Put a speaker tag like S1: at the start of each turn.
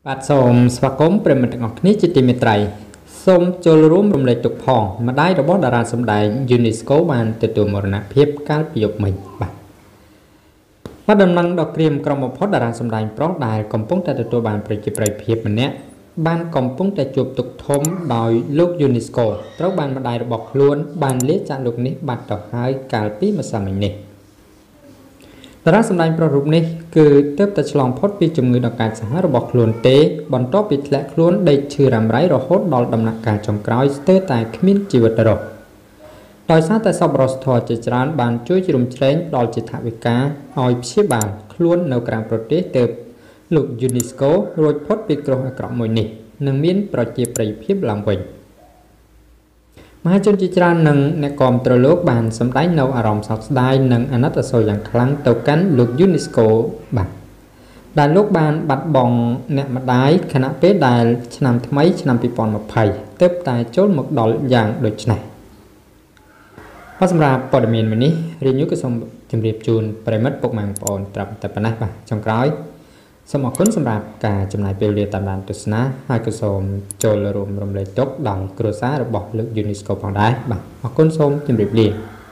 S1: បាទសូមស្វាគមន៍ប្រិមិត្តទាំងអស់គ្នាជាទីមេត្រីសូមចូលរួមរំលែកទុក្ខផងម្ដាយរបស់តារាសម្ដែង UNESCO បានទទួលមរណភាពកាលពីយប់មិញបាទដំណឹងដ៏ក្រៀមក្រំបំផុតតារាសម្ដែងប្រុសដែលកំពុងតែទទួលបានប្រជាប្រិយភាពម្នាក់បានកំពុងតែជួបទុក្ខធំដោយលោក UNESCO ត្រូវបានម្ដាយរបស់ខ្លួនបានលាចាកលោកនេះបាត់ទៅហើយកាលពីម្សិលមិញនេះតារាសម្ដែងប្រុសរូបនេះគឺទើបតែឆ្លងផុតពីជំងឺដង្កាចសាហាវរបស់ខ្លួនទេបន្ទាប់ពីធ្លាក់ខ្លួនដេកឈឺរ៉ាំរ៉ៃរហូតដល់ដំណាក់កាលចុងក្រោយស្ទើរតែគ្មានជីវិតរស់ដោយសារតែសប្បុរសធម៌ជាច្រើនបានជួយជ្រោមជ្រែងផ្ដល់ជាថវិកាឲ្យព្យាបាលខ្លួននៅក្រៅប្រទេសទើបលោក UNESCO រួចផុតពីគ្រោះអាក្រក់មួយនេះនិងមានប្រជាប្រិយភាពឡើងវិញមហាជនជាច្រើននិងអ្នកគាំទ្រលោកបានសម្ដែងនៅអារម្មណ៍សោកស្ដាយនិងអាណិតអាសូរយ៉ាងខ្លាំងទៅកាន់លោក UNESCO បាទដែលលោកបានបាត់បង់អ្នកម្ដាយខណៈពេលដែលឆ្នាំថ្មីឆ្នាំ2020ទើបតែចូលមកដល់យ៉ាងដូចនេះបាទសម្រាប់ព័ត៌មានមួយនេះរាជយុក៏សូមជម្រាបជូនប្រិមិត្តពុកម៉ែបងប្អូនត្រឹមតែប៉ុណ្ណេះបាទចុងក្រោយសូមអរគុណសម្រាប់ការចំណាយពេលវេលាតាមដានទស្សនាហើយក៏សូមចូលរួមរំលែកទុក្ខដល់គ្រួសាររបស់លោក UNESCO ផងដែរបាទអរគុណសូមជម្រាបលា